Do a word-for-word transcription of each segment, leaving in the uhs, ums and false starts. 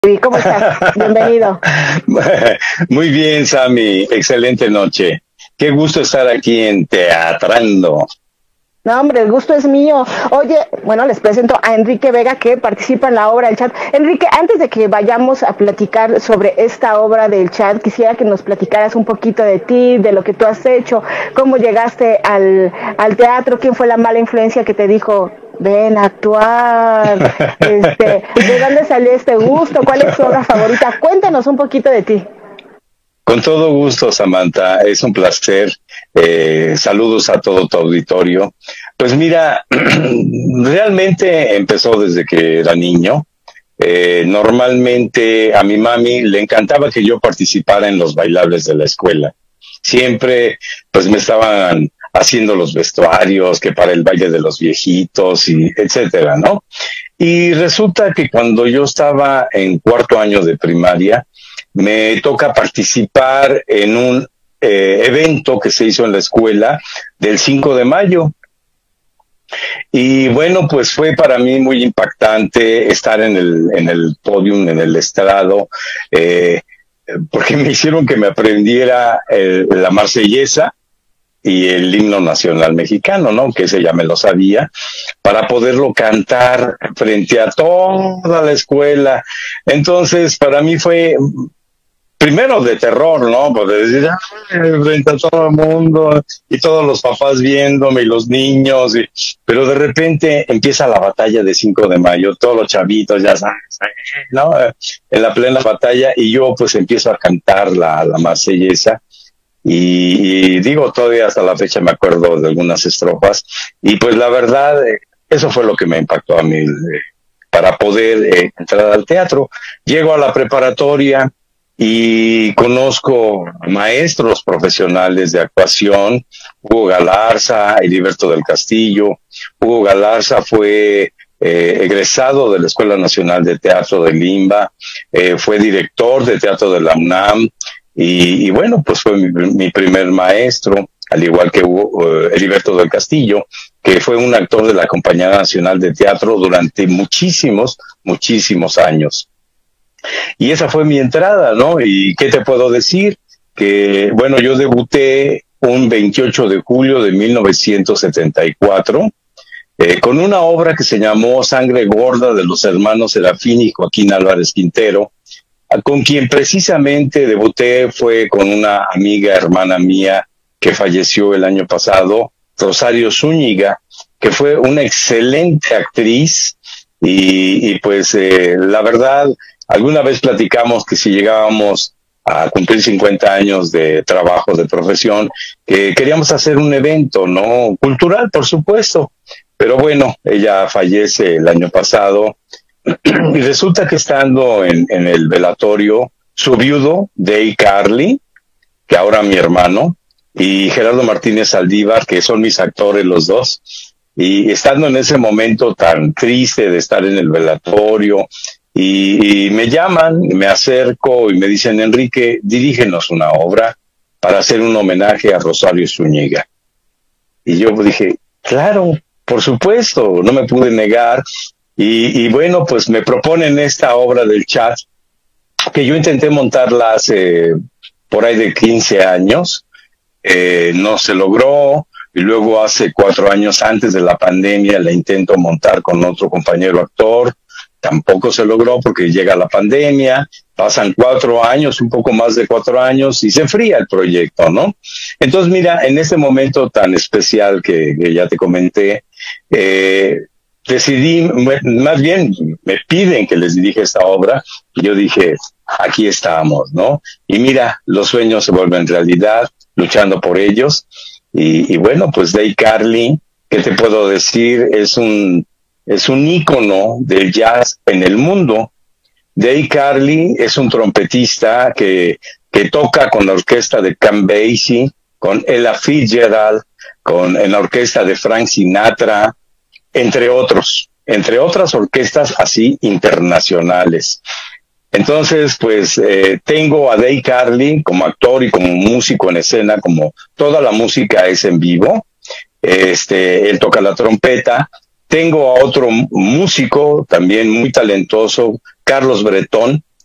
¿Cómo estás? Bienvenido. Muy bien, Sammy. Excelente noche. Qué gusto estar aquí en Teatrando. No, hombre, el gusto es mío. Oye, bueno, les presento a Enrique Vega, que participa en la obra del Chat. Enrique, antes de que vayamos a platicar sobre esta obra del Chat, quisiera que nos platicaras un poquito de ti, de lo que tú has hecho, cómo llegaste al, al teatro, quién fue la mala influencia que te dijo, ven a actuar, este, ¿de dónde salió este gusto? ¿Cuál es tu obra favorita? Cuéntanos un poquito de ti. Con todo gusto, Samantha, es un placer. Eh, saludos a todo tu auditorio. Pues mira, realmente empezó desde que era niño. Eh, normalmente a mi mami le encantaba que yo participara en los bailables de la escuela. Siempre, pues me estaban haciendo los vestuarios, que para el baile de los viejitos y etcétera, ¿no? Y resulta que cuando yo estaba en cuarto año de primaria, me toca participar en un eh, evento que se hizo en la escuela del cinco de mayo. Y bueno, pues fue para mí muy impactante estar en el, en el podium, en el estrado, eh, porque me hicieron que me aprendiera el, la marsellesa y el himno nacional mexicano, ¿no? Que ese ya me lo sabía, para poderlo cantar frente a toda la escuela. Entonces, para mí fue primero de terror, ¿no? Pues de decir, ay, frente a todo el mundo, y todos los papás viéndome, y los niños, y, pero de repente empieza la batalla de cinco de mayo, todos los chavitos, ya sabes, ¿no? En la plena batalla, y yo pues empiezo a cantar la, la marsellesa, y, y digo, todavía hasta la fecha me acuerdo de algunas estrofas, y pues la verdad, eso fue lo que me impactó a mí, eh, para poder eh, entrar al teatro. Llego a la preparatoria, y conozco maestros profesionales de actuación, Hugo Galarza, Heriberto del Castillo. Hugo Galarza fue eh, egresado de la Escuela Nacional de Teatro de Limba, eh, fue director de teatro de la UNAM, y, y bueno, pues fue mi, mi primer maestro, al igual que Hugo, eh, Heriberto del Castillo, que fue un actor de la Compañía Nacional de Teatro durante muchísimos, muchísimos años. Y esa fue mi entrada, ¿no? ¿Y qué te puedo decir? Que, bueno, yo debuté un veintiocho de julio de mil novecientos setenta y cuatro eh, con una obra que se llamó Sangre Gorda, de los hermanos Serafín y Joaquín Álvarez Quintero, con quien precisamente debuté fue con una amiga, hermana mía, que falleció el año pasado, Rosario Zúñiga, que fue una excelente actriz, y, y pues eh, la verdad, alguna vez platicamos que si llegábamos a cumplir cincuenta años de trabajo, de profesión, que queríamos hacer un evento, ¿no? Cultural, por supuesto. Pero bueno, ella fallece el año pasado, y resulta que estando en, en el velatorio, su viudo, Day Carly, que ahora mi hermano, y Gerardo Martínez Saldívar, que son mis actores los dos, y estando en ese momento tan triste de estar en el velatorio, Y, y me llaman, me acerco y me dicen, Enrique, dirígenos una obra para hacer un homenaje a Rosario Zúñiga. Y yo dije, claro, por supuesto, no me pude negar. Y, y bueno, pues me proponen esta obra del Chat, que yo intenté montarla hace por ahí de quince años, eh, no se logró. Y luego hace cuatro años, antes de la pandemia, la intento montar con otro compañero actor. Tampoco se logró porque llega la pandemia, pasan cuatro años, un poco más de cuatro años, y se enfría el proyecto, ¿no? Entonces, mira, en este momento tan especial que, que ya te comenté, eh, decidí, más bien me piden que les dirija esta obra, y yo dije, aquí estamos, ¿no? Y mira, los sueños se vuelven realidad, luchando por ellos, y, y bueno, pues Day Carly, ¿qué te puedo decir? Es un... Es un ícono del jazz en el mundo. Day Carly es un trompetista que, que toca con la orquesta de Count Basie, con Ella Fitzgerald, con, en la orquesta de Frank Sinatra, entre otros, entre otras orquestas así internacionales. Entonces, pues, eh, tengo a Day Carly como actor y como músico en escena, como toda la música es en vivo. Este, él toca la trompeta. Tengo a otro músico también muy talentoso, Carlos Bretón,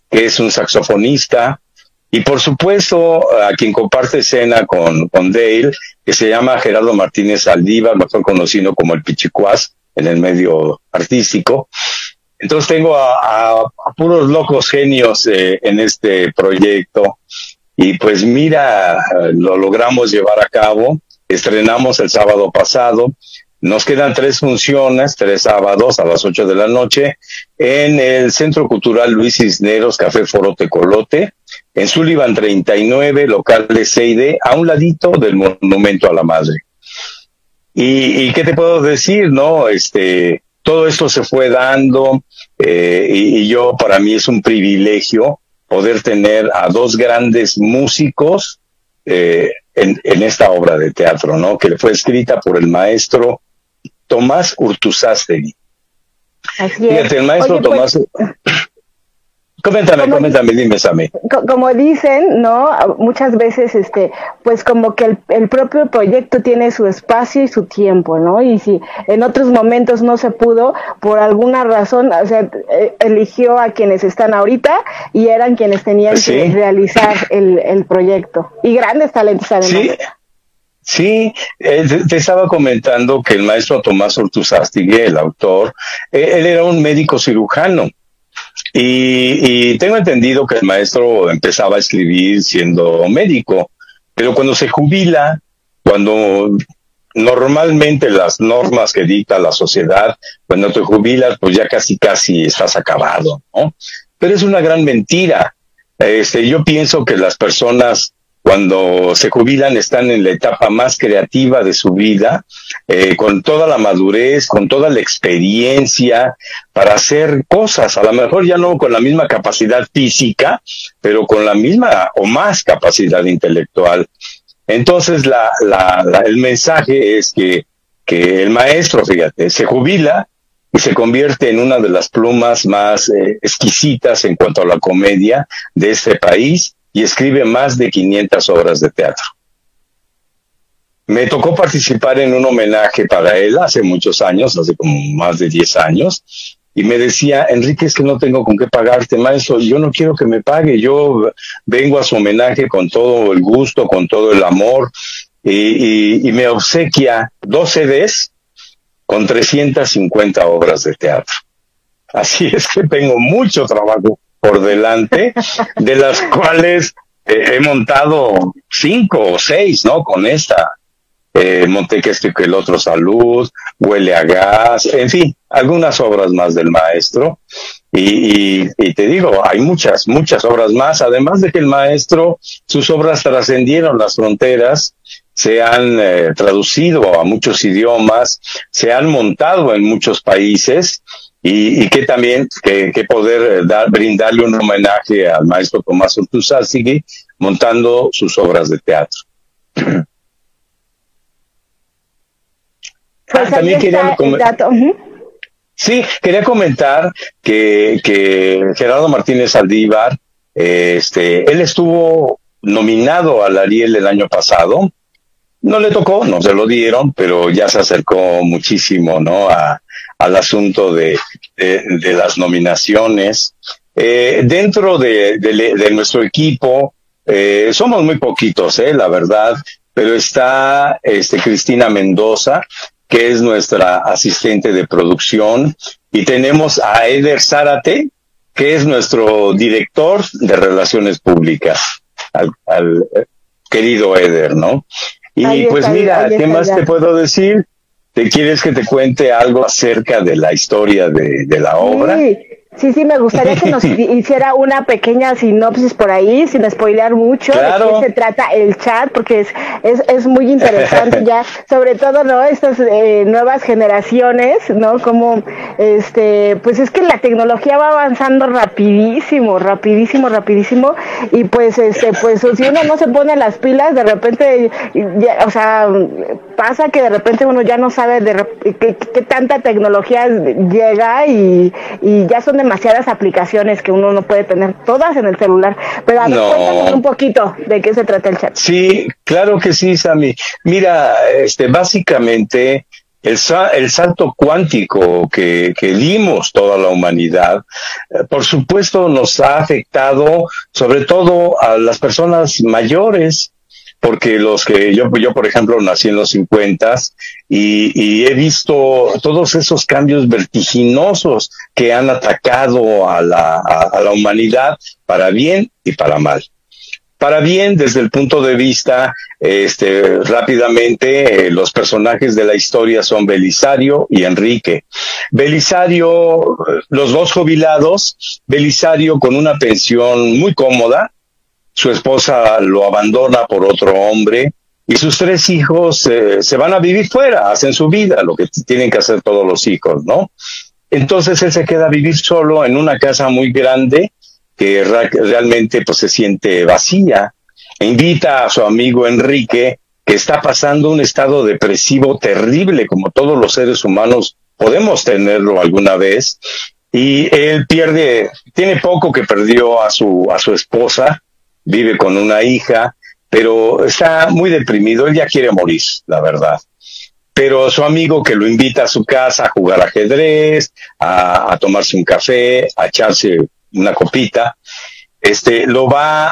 que es un saxofonista, y por supuesto a quien comparte escena con, con Dale, que se llama Gerardo Martínez Saldívar, mejor conocido como el Pichicuás en el medio artístico. Entonces tengo a, a, a puros locos genios eh, en este proyecto, y pues mira, lo logramos llevar a cabo. Estrenamos el sábado pasado. Nos quedan tres funciones, tres sábados a las ocho de la noche, en el Centro Cultural Luis Cisneros, Café Foro Tecolote, en Sullivan treinta y nueve, local de C y D, a un ladito del Monumento a la Madre. Y, y qué te puedo decir, ¿no? Este, todo esto se fue dando, eh, y, y yo, para mí es un privilegio poder tener a dos grandes músicos eh, en, en esta obra de teatro, ¿no? Que fue escrita por el maestro Tomás Urtuzástegui. Así Fíjate, es. el maestro Oye, Tomás... Pues, coméntame, como, coméntame, dime, Sammy. como dicen, ¿no? Muchas veces, este, pues como que el, el propio proyecto tiene su espacio y su tiempo, ¿no? Y si en otros momentos no se pudo, por alguna razón, o sea, eh, eligió a quienes están ahorita y eran quienes tenían Sí. que realizar el, el proyecto. Y grandes talentos además. Sí. Sí, eh, te, te estaba comentando que el maestro Tomás Urtuzástegui, el autor, eh, él era un médico cirujano, y, y tengo entendido que el maestro empezaba a escribir siendo médico, pero cuando se jubila, cuando normalmente las normas que dicta la sociedad, cuando te jubilas, pues ya casi casi estás acabado, ¿no? Pero es una gran mentira. Este, yo pienso que las personas cuando se jubilan están en la etapa más creativa de su vida, eh, con toda la madurez, con toda la experiencia para hacer cosas, a lo mejor ya no con la misma capacidad física, pero con la misma o más capacidad intelectual. Entonces la, la, la, el mensaje es que, que el maestro, fíjate, se jubila y se convierte en una de las plumas más eh, exquisitas en cuanto a la comedia de este país, y escribe más de quinientas obras de teatro. Me tocó participar en un homenaje para él hace muchos años, hace como más de diez años, y me decía, Enrique, es que no tengo con qué pagarte, maestro, yo no quiero que me pague, yo vengo a su homenaje con todo el gusto, con todo el amor, y, y, y me obsequia dos C Ds con trescientas cincuenta obras de teatro. Así es que tengo mucho trabajo por delante, de las cuales eh, he montado cinco o seis, ¿no? Con esta, eh, monté que esto y que el otro, Salud, Huele a Gas, en fin, algunas obras más del maestro, y, y, y te digo, hay muchas, muchas obras más, además de que el maestro, sus obras trascendieron las fronteras, se han eh, traducido a muchos idiomas, se han montado en muchos países, Y, y que también que, que poder dar, brindarle un homenaje al maestro Tomás Urtuzástegui montando sus obras de teatro. Pues ah, también quería dato. Uh-huh. Sí, quería comentar que, que Gerardo Martínez Saldívar, eh, este, él estuvo nominado al Ariel el año pasado. No le tocó, no se lo dieron, pero ya se acercó muchísimo, ¿no? A, al asunto de, de, de las nominaciones. Eh, dentro de, de, de nuestro equipo, eh, somos muy poquitos, eh, la verdad, pero está este Cristina Mendoza, que es nuestra asistente de producción, y tenemos a Eder Zárate, que es nuestro director de Relaciones Públicas, al, al querido Eder, ¿no? Y ahí pues está, mira, ¿qué más ya. te puedo decir? ¿Te quieres que te cuente algo acerca de la historia de, de la obra? Sí, sí, sí, me gustaría que nos hiciera una pequeña sinopsis por ahí, sin spoilear mucho, claro. de qué se trata el chat, porque es es, es muy interesante ya, sobre todo, ¿no? Estas eh, nuevas generaciones, ¿no? Como, este, pues es que la tecnología va avanzando rapidísimo, rapidísimo, rapidísimo, y pues, este, pues si uno no se pone las pilas, de repente, ya, o sea, pasa que de repente uno ya no sabe de qué, qué tanta tecnología llega y, y ya son demasiadas aplicaciones que uno no puede tener todas en el celular. Pero a ver, no. cuéntanos un poquito de qué se trata el chat. Sí, claro que sí, Sammy. Mira, este, básicamente El, sa el salto cuántico que, que dimos toda la humanidad, eh, por supuesto nos ha afectado sobre todo a las personas mayores, porque los que yo, yo por ejemplo, nací en los cincuentas y, y he visto todos esos cambios vertiginosos que han atacado a la, a, a la humanidad para bien y para mal. Para bien, desde el punto de vista, este, rápidamente, eh, los personajes de la historia son Belisario y Enrique. Belisario, los dos jubilados, Belisario con una pensión muy cómoda, su esposa lo abandona por otro hombre y sus tres hijos eh, se van a vivir fuera, hacen su vida, lo que tienen que hacer todos los hijos, ¿no? Entonces él se queda a vivir solo en una casa muy grande que realmente pues se siente vacía, e invita a su amigo Enrique, que está pasando un estado depresivo terrible, como todos los seres humanos podemos tenerlo alguna vez, y él pierde, tiene poco que perdió a su, a su esposa, vive con una hija, pero está muy deprimido, él ya quiere morir, la verdad. Pero su amigo que lo invita a su casa a jugar ajedrez, a, a tomarse un café, a echarse una copita, este, lo va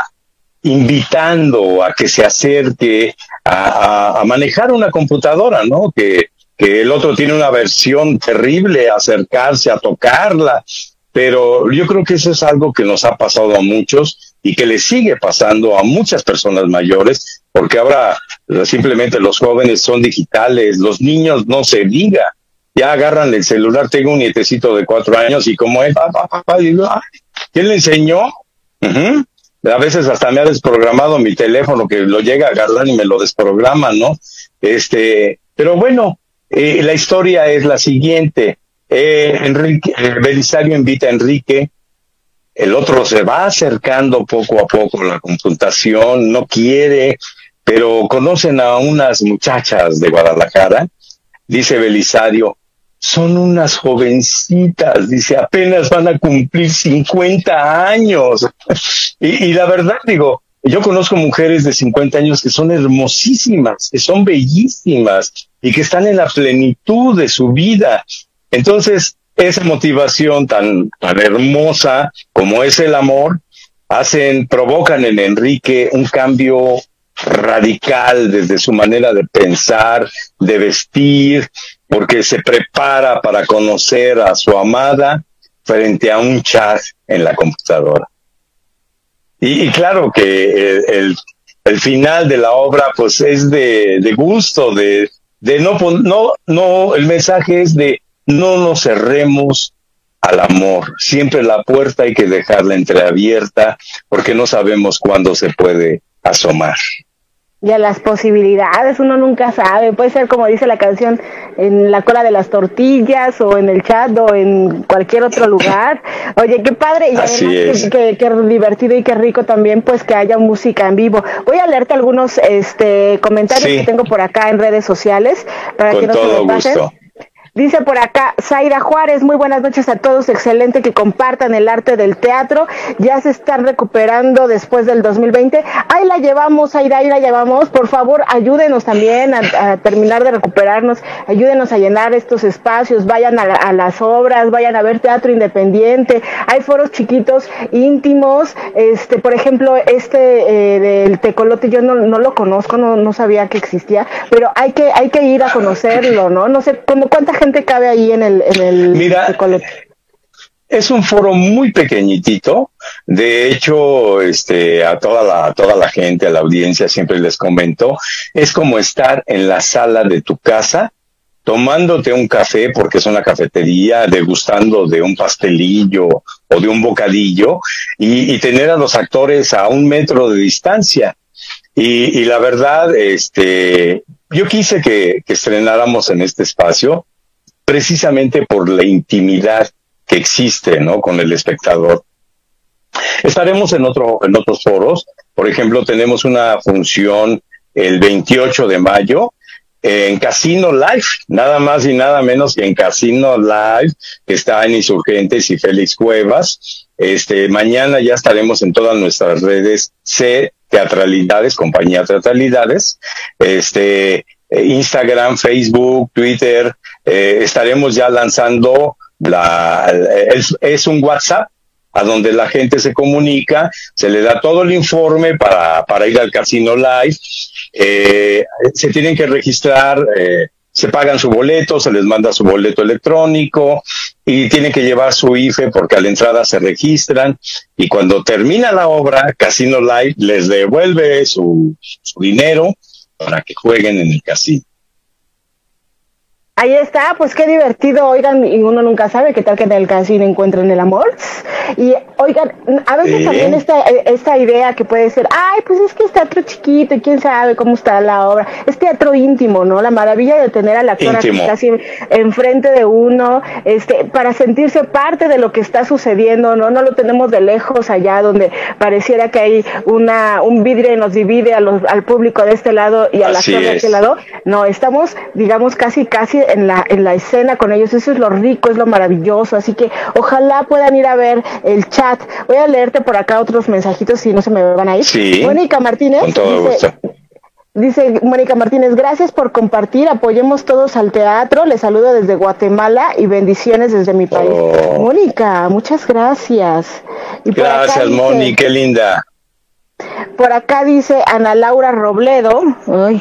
invitando a que se acerque a, a, a manejar una computadora, ¿no? Que, que el otro tiene una versión terrible, a acercarse, a tocarla, pero yo creo que eso es algo que nos ha pasado a muchos y que le sigue pasando a muchas personas mayores, porque ahora simplemente los jóvenes son digitales, los niños no se diga, ya agarran el celular. Tengo un nietecito de cuatro años y como él, papá, papá, digo, ¿quién le enseñó? Uh-huh. A veces hasta me ha desprogramado mi teléfono, que lo llega a agarrar y me lo desprograma, ¿no? Este, pero bueno, eh, la historia es la siguiente. Eh, Enrique, eh, Belisario invita a Enrique, el otro se va acercando poco a poco a la computación, no quiere, pero conocen a unas muchachas de Guadalajara. Dice Belisario, son unas jovencitas, dice, apenas van a cumplir cincuenta años. Y, y la verdad, digo, yo conozco mujeres de cincuenta años que son hermosísimas, que son bellísimas y que están en la plenitud de su vida. Entonces, esa motivación tan, tan hermosa como es el amor, hacen, provocan en Enrique un cambio radical desde su manera de pensar, de vestir, porque se prepara para conocer a su amada frente a un chat en la computadora. Y, y claro que el, el, el final de la obra pues es de, de gusto, de, de no, no, no, el mensaje es de no nos cerremos al amor, siempre la puerta hay que dejarla entreabierta porque no sabemos cuándo se puede asomar. Y a las posibilidades, uno nunca sabe, puede ser como dice la canción, en la cola de las tortillas o en el chat o en cualquier otro lugar. Oye, qué padre, y Así además es. Qué, qué divertido y qué rico también pues que haya música en vivo. Voy a leerte algunos este comentarios sí. que tengo por acá en redes sociales para Con que no todo se me pasen. Gusto. Dice por acá Zaira Juárez, muy buenas noches a todos, excelente que compartan el arte del teatro, ya se están recuperando después del dos mil veinte, ahí la llevamos Zaira, ahí la llevamos, por favor ayúdenos también a, a terminar de recuperarnos, ayúdenos a llenar estos espacios, vayan a, la, a las obras, vayan a ver teatro independiente, hay foros chiquitos, íntimos, este, por ejemplo, este eh, del Tecolote, yo no, no lo conozco, no, no sabía que existía, pero hay que, hay que ir a conocerlo, ¿no? No sé, como cuánta gente gente cabe ahí en el en el Mira, Tecolote. Es un foro muy pequeñitito. De hecho, este, a toda la, a toda la gente, a la audiencia, siempre les comento, es como estar en la sala de tu casa, tomándote un café, porque es una cafetería, degustando de un pastelillo o de un bocadillo, y, y tener a los actores a un metro de distancia. Y, y la verdad, este, yo quise que, que estrenáramos en este espacio, precisamente por la intimidad que existe, ¿no?, con el espectador. Estaremos en otro, en otros foros. Por ejemplo, tenemos una función el veintiocho de mayo en Casino Live, nada más y nada menos que en Casino Live, que está en Insurgentes y Félix Cuevas. Este, mañana ya estaremos en todas nuestras redes C Teatralidades, Compañía Teatralidades. Este, eh, Instagram, Facebook, Twitter, eh, estaremos ya lanzando la, es, es un WhatsApp a donde la gente se comunica, se le da todo el informe para, para ir al Casino Live, eh, se tienen que registrar, eh, se pagan su boleto, se les manda su boleto electrónico y tienen que llevar su I F E porque a la entrada se registran y cuando termina la obra, Casino Live les devuelve su, su dinero para que jueguen en el casino. Ahí está, pues qué divertido, oigan, y uno nunca sabe qué tal que en el casino encuentren el amor. Y oigan, a veces sí. También esta, esta idea que puede ser, ay, pues es que es teatro chiquito y quién sabe cómo está la obra. Es teatro íntimo, ¿no? La maravilla de tener al actor aquí casi enfrente de uno, este, para sentirse parte de lo que está sucediendo, ¿no? No lo tenemos de lejos allá donde pareciera que hay una un vidrio y nos divide a los, al público de este lado y al actor de este lado. No, estamos, digamos, casi, casi en la en la escena con ellos. Eso es lo rico, es lo maravilloso, así que ojalá puedan ir a ver el chat. Voy a leerte por acá otros mensajitos si no se me van a ir. Sí, Mónica Martínez con todo dice, gusto. Dice Mónica Martínez, gracias por compartir, apoyemos todos al teatro, les saludo desde Guatemala y bendiciones desde mi país. Oh. Mónica, muchas gracias. Y gracias, Moni, qué linda. Por acá dice Ana Laura Robledo, ay,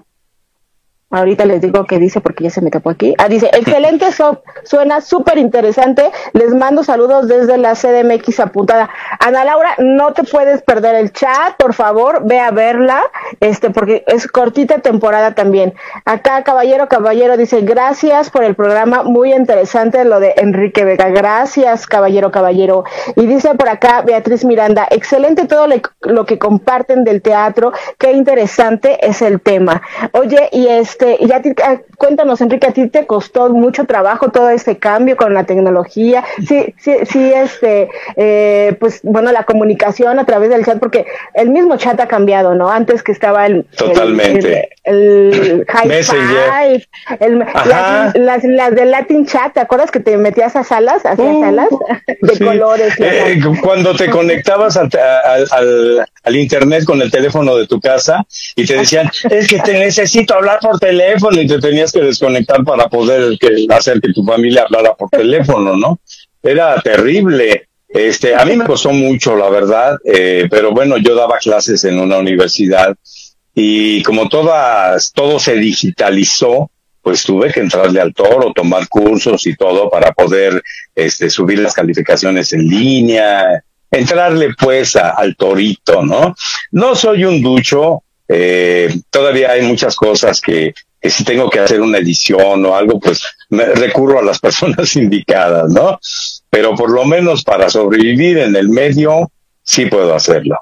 ahorita les digo qué dice porque ya se me tapó aquí. Ah, dice, excelente, so, suena súper interesante. Les mando saludos desde la C D M X apuntada. Ana Laura, no te puedes perder el chat, por favor, ve a verla, este, porque es cortita temporada también. Acá, Caballero, Caballero, dice, gracias por el programa, muy interesante lo de Enrique Vega. Gracias, Caballero, Caballero. Y dice por acá Beatriz Miranda, excelente todo le, lo que comparten del teatro, qué interesante es el tema. Oye, y este, Este, y a ti, cuéntanos, Enrique, ¿a ti te costó mucho trabajo todo este cambio con la tecnología? Sí, sí, sí, este, eh, pues, bueno, la comunicación a través del chat, porque el mismo chat ha cambiado, ¿no? Antes que estaba el... Totalmente. El, el, el high five, el, las, las, las de Latin Chat, ¿te acuerdas que te metías a salas, hacías uh, salas de sí. colores? Eh, cuando te conectabas al, al, al, al internet con el teléfono de tu casa y te decían, es que te necesito hablar por teléfono, teléfono y te tenías que desconectar para poder que, hacer que tu familia hablara por teléfono, ¿no? Era terrible. Este, a mí me costó mucho, la verdad, eh, pero bueno, yo daba clases en una universidad y como todas, todo se digitalizó, pues tuve que entrarle al toro, tomar cursos y todo para poder este, subir las calificaciones en línea, entrarle pues a, al torito, ¿no? No soy un ducho. Eh, todavía hay muchas cosas que, que si tengo que hacer una edición o algo, pues me recurro a las personas indicadas, ¿no? Pero por lo menos para sobrevivir en el medio, sí puedo hacerlo.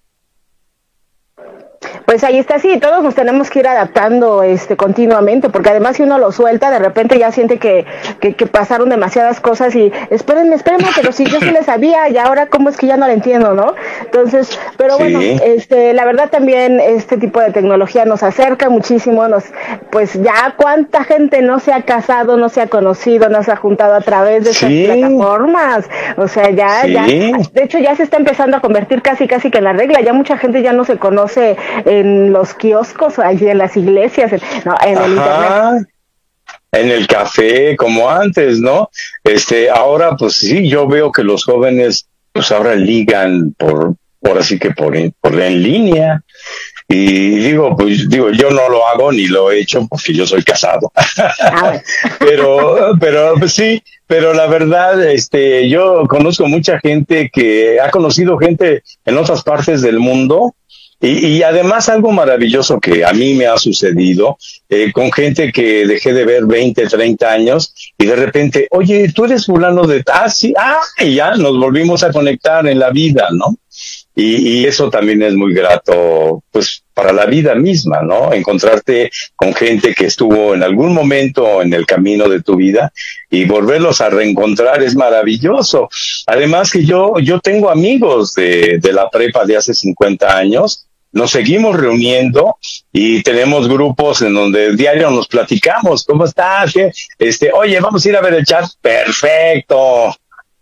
Pues ahí está, sí, todos nos tenemos que ir adaptando este continuamente, porque además si uno lo suelta, de repente ya siente que, que, que pasaron demasiadas cosas y espérenme, espérenme, pero si yo sí le sabía y ahora cómo es que ya no lo entiendo, ¿no? Entonces, pero sí. Bueno, este, la verdad también este tipo de tecnología nos acerca muchísimo, nos, pues ya cuánta gente no se ha casado, no se ha conocido, no se ha juntado a través de sí. estas plataformas, o sea, ya, sí. ya, de hecho ya se está empezando a convertir casi, casi que en la regla, ya mucha gente ya no se conoce en los kioscos, allí en las iglesias, en, no, en el internet. En el café, como antes, ¿no? Este, ahora, pues sí, yo veo que los jóvenes, pues ahora ligan por, por así que por, por en línea. Y digo, pues digo, yo no lo hago ni lo he hecho porque yo soy casado. Ah, pero, pero pues, sí, pero la verdad, este, yo conozco mucha gente que ha conocido gente en otras partes del mundo. Y, y además algo maravilloso que a mí me ha sucedido, eh, con gente que dejé de ver veinte, treinta años, y de repente, oye, tú eres fulano de... Ah, sí, ah, y ya nos volvimos a conectar en la vida, ¿no? Y, y eso también es muy grato, pues, para la vida misma, ¿no? Encontrarte con gente que estuvo en algún momento en el camino de tu vida y volverlos a reencontrar es maravilloso. Además que yo, yo tengo amigos de, de la prepa de hace cincuenta años, nos seguimos reuniendo y tenemos grupos en donde diario nos platicamos. ¿Cómo estás? ¿Qué? Este, oye, vamos a ir a ver el chat. Perfecto.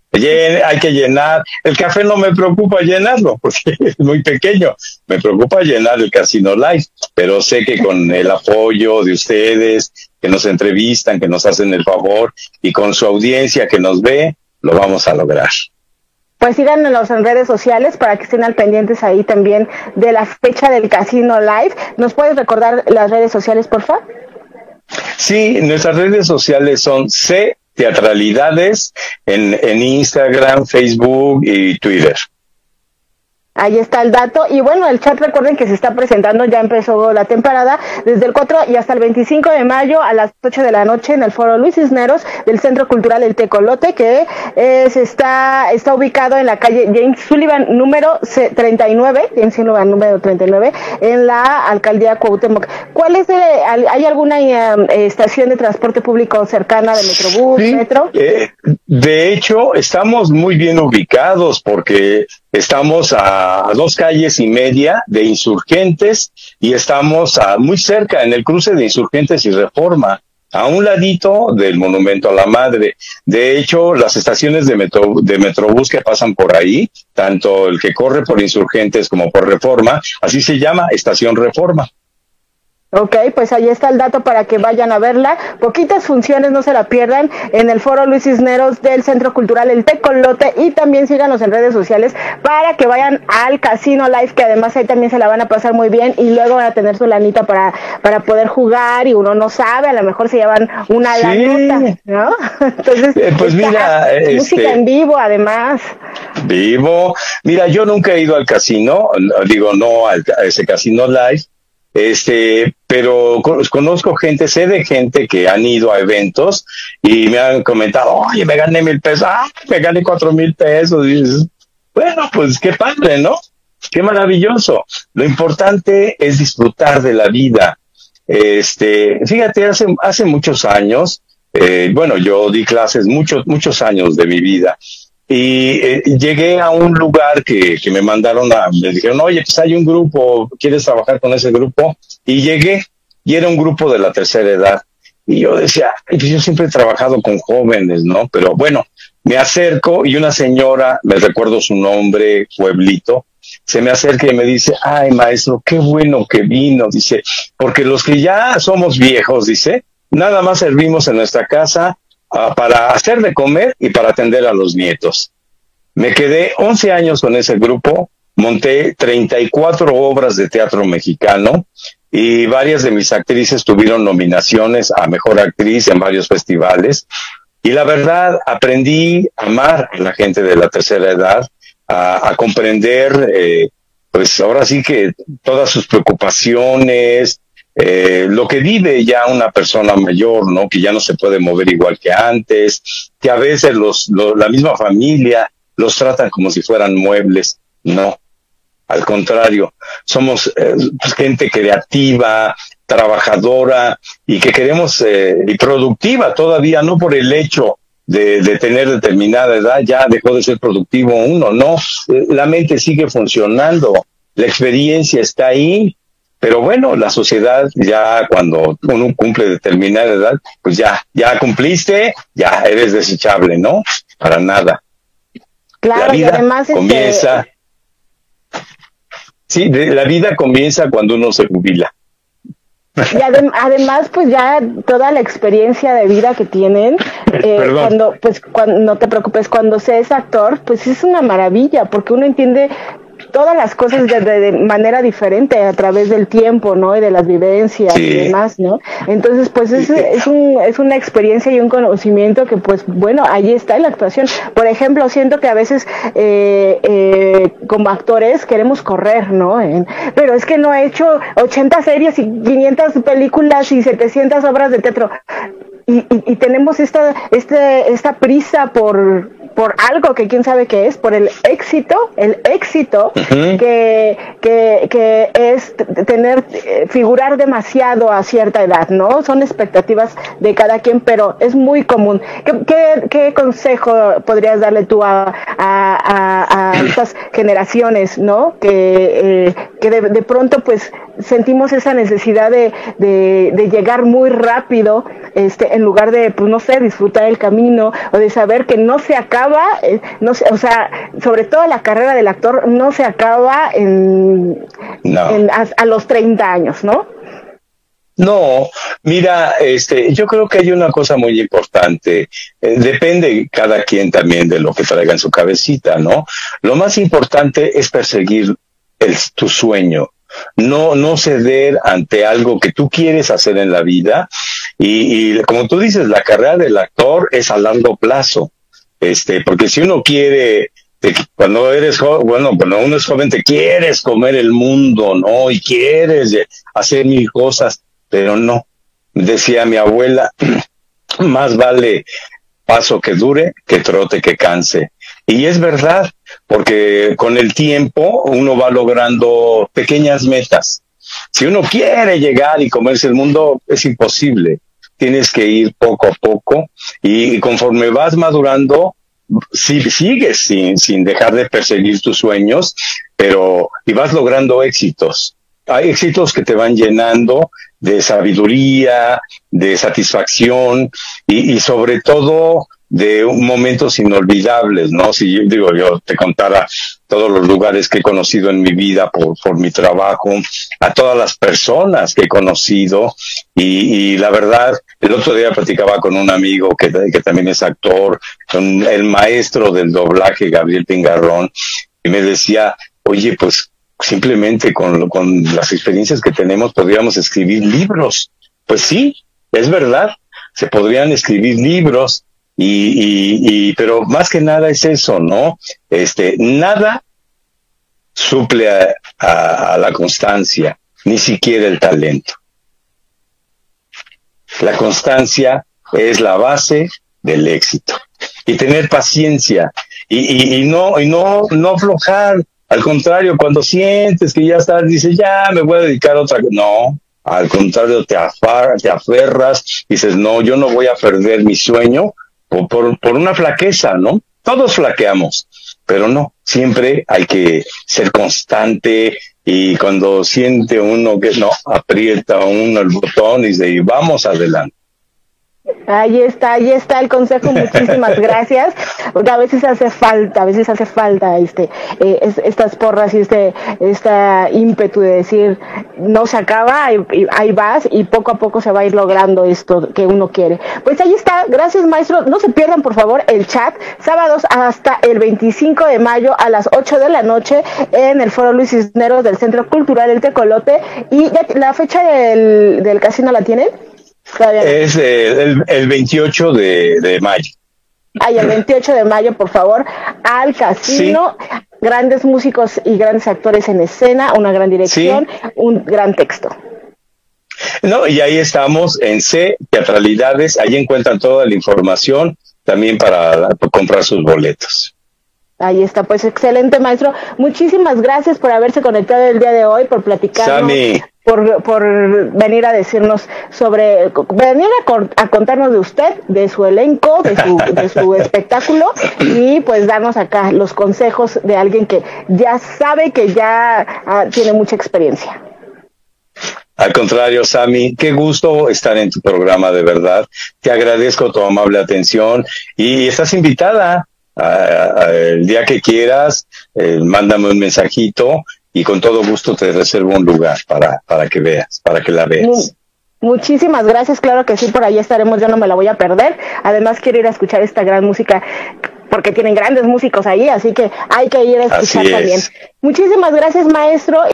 Llen- hay que llenar. El café no me preocupa llenarlo porque es muy pequeño. Me preocupa llenar el Casino Live, pero sé que con el apoyo de ustedes, que nos entrevistan, que nos hacen el favor y con su audiencia que nos ve, lo vamos a lograr. Pues síganos en redes sociales para que estén al pendientes ahí también de la fecha del Casino Live. ¿Nos puedes recordar las redes sociales, por favor? Sí, nuestras redes sociales son C Teatralidades en, en Instagram, Facebook y Twitter. Ahí está el dato. Y bueno, el chat, recuerden que se está presentando, ya empezó la temporada, desde el cuatro y hasta el veinticinco de mayo a las ocho de la noche en el Foro Luis Cisneros del Centro Cultural El Tecolote, que es, está, está ubicado en la calle James Sullivan número treinta y nueve, James Sullivan número treinta y nueve, en la alcaldía Cuauhtémoc. ¿Cuál es el, hay alguna eh, estación de transporte público cercana de Metrobús, Sí, Metro? eh, de hecho, estamos muy bien ubicados porque estamos a, a dos calles y media de Insurgentes y estamos a, muy cerca en el cruce de Insurgentes y Reforma, a un ladito del Monumento a la Madre. De hecho, las estaciones de, metro, de Metrobús que pasan por ahí, tanto el que corre por Insurgentes como por Reforma, así se llama, Estación Reforma. Ok, pues ahí está el dato para que vayan a verla. Poquitas funciones, no se la pierdan, en el Foro Luis Cisneros del Centro Cultural El Tecolote, y también síganos en redes sociales para que vayan al Casino Live, que además ahí también se la van a pasar muy bien y luego van a tener su lanita para, para poder jugar, y uno no sabe, a lo mejor se llevan una Sí. lanita, ¿no? Entonces, Eh, pues está mira, música este, en vivo además. Vivo. Mira, yo nunca he ido al casino, no, digo no al, a ese Casino Live, este, pero con- conozco gente, sé de gente que han ido a eventos y me han comentado, oye, me gané mil pesos, ah, me gané cuatro mil pesos. Y dices, bueno, pues qué padre, ¿no? Qué maravilloso. Lo importante es disfrutar de la vida. Este, fíjate, hace, hace muchos años, eh, bueno, yo di clases muchos, muchos años de mi vida. Y eh, llegué a un lugar que, que me mandaron a, me dijeron, oye, pues hay un grupo, ¿quieres trabajar con ese grupo? Y llegué, y era un grupo de la tercera edad. Y yo decía, "Ay, pues yo siempre he trabajado con jóvenes, ¿no? Pero bueno, me acerco y una señora, me recuerdo su nombre, Pueblito, se me acerca y me dice, ay, maestro, qué bueno que vino, dice, porque los que ya somos viejos, dice, nada más servimos en nuestra casa ah, para hacer de comer y para atender a los nietos. Me quedé once años con ese grupo, monté treinta y cuatro obras de teatro mexicano y varias de mis actrices tuvieron nominaciones a Mejor Actriz en varios festivales. Y la verdad, aprendí a amar a la gente de la tercera edad, a, a comprender, eh, pues ahora sí que todas sus preocupaciones, eh, lo que vive ya una persona mayor, ¿no? Que ya no se puede mover igual que antes, que a veces los, lo, la misma familia los tratan como si fueran muebles. No, al contrario, somos eh, pues, gente creativa, trabajadora y que queremos, eh, y productiva todavía, no por el hecho de, de tener determinada edad, ya dejó de ser productivo uno, no, eh, la mente sigue funcionando, la experiencia está ahí, pero bueno, la sociedad ya cuando uno cumple determinada edad, pues ya, ya cumpliste, ya eres desechable, ¿no? Para nada. Claro, La vida y además comienza, este, sí, de, la vida comienza cuando uno se jubila. y adem- además, pues ya toda la experiencia de vida que tienen, eh, Perdón. cuando, pues, cuando, no te preocupes, cuando se es actor, pues es una maravilla, porque uno entiende todas las cosas de, de, de manera diferente a través del tiempo, ¿no? Y de las vivencias Sí. y demás, ¿no? Entonces, pues es, es, un, es una experiencia y un conocimiento que, pues, bueno, ahí está en la actuación. Por ejemplo, siento que a veces eh, eh, como actores queremos correr, ¿no? En- pero es que no he hecho ochenta series y quinientas películas y setecientas obras de teatro. Y, y, y tenemos esta, este, esta prisa por, por algo que quién sabe qué es, por el éxito, el éxito Ujú. que, que, que es t- tener, eh, figurar demasiado a cierta edad, ¿no? Son expectativas de cada quien, pero es muy común. ¿Qué, qué, qué consejo podrías darle tú a, a, a, a estas generaciones, ¿no? Que, eh, que de, de pronto pues sentimos esa necesidad de, de, de llegar muy rápido, este, en lugar de, pues no sé, disfrutar el camino, o de saber que no se acaba, eh, no sé, o sea, sobre todo la carrera del actor no se acaba en, no. en a, a los treinta años, ¿no? No, mira, este, yo creo que hay una cosa muy importante. Eh, depende cada quien también de lo que traiga en su cabecita, ¿no? Lo más importante es perseguir el, tu sueño, no, no ceder ante algo que tú quieres hacer en la vida. Y, y como tú dices, la carrera del actor es a largo plazo, este, porque si uno quiere, te, cuando eres joven, bueno, cuando uno es joven te quieres comer el mundo, ¿no? Y quieres hacer mil cosas. Pero no, decía mi abuela, más vale paso que dure que trote que canse. Y es verdad, porque con el tiempo uno va logrando pequeñas metas. Si uno quiere llegar y comerse el mundo, es imposible. Tienes que ir poco a poco y conforme vas madurando, si sigues sin, sin dejar de perseguir tus sueños, pero y vas logrando éxitos. Hay éxitos que te van llenando de sabiduría, de satisfacción y, y sobre todo de momentos inolvidables, ¿no? Si yo digo, yo te contara todos los lugares que he conocido en mi vida por, por mi trabajo, a todas las personas que he conocido y, y la verdad, el otro día platicaba con un amigo que, que también es actor, con el maestro del doblaje, Gabriel Pingarrón, y me decía, oye, pues simplemente con, con las experiencias que tenemos podríamos escribir libros. Pues sí, es verdad, se podrían escribir libros y, y, y pero más que nada es eso, ¿no? Este, nada suple a, a, a la constancia, ni siquiera el talento. La constancia es la base del éxito y tener paciencia y, y, y no y no no aflojar. Al contrario, cuando sientes que ya estás, dices, ya me voy a dedicar a otra cosa. No, al contrario, te, afar, te aferras, dices, no, yo no voy a perder mi sueño por, por, por una flaqueza, ¿no? Todos flaqueamos, pero no, siempre hay que ser constante y cuando siente uno que no, aprieta uno el botón y dice, vamos adelante. Ahí está, ahí está el consejo, muchísimas gracias, porque a veces hace falta, a veces hace falta este, eh, es, estas porras y este, esta ímpetu de decir, no se acaba, y, y ahí vas, y poco a poco se va a ir logrando esto que uno quiere. Pues ahí está, gracias maestro, no se pierdan por favor el chat, sábados hasta el veinticinco de mayo a las ocho de la noche en el Foro Luis Cisneros del Centro Cultural El Tecolote, y ya, la fecha del, del casino la tienen. Es eh, el, el veintiocho de, de mayo. Ay, el veintiocho de mayo, por favor, al casino. Sí. Grandes músicos y grandes actores en escena, una gran dirección, sí. Un gran texto. No, y ahí estamos en C, Teatralidades, ahí encuentran toda la información también para, para comprar sus boletos. Ahí está, pues excelente maestro. Muchísimas gracias por haberse conectado el día de hoy, por platicarnos. Sammy. Por, por venir a decirnos sobre, venir a, a contarnos de usted, de su elenco, de su, de su espectáculo y pues darnos acá los consejos de alguien que ya sabe, que ya uh, tiene mucha experiencia. Al contrario, Sammy, qué gusto estar en tu programa, de verdad. Te agradezco tu amable atención y estás invitada a, a, a, el día que quieras, eh, mándame un mensajito. Y con todo gusto te reservo un lugar para, para que veas, para que la veas. Muchísimas gracias, claro que sí, por ahí estaremos, yo no me la voy a perder. Además quiero ir a escuchar esta gran música, porque tienen grandes músicos ahí, así que hay que ir a escuchar también. Muchísimas gracias, maestro.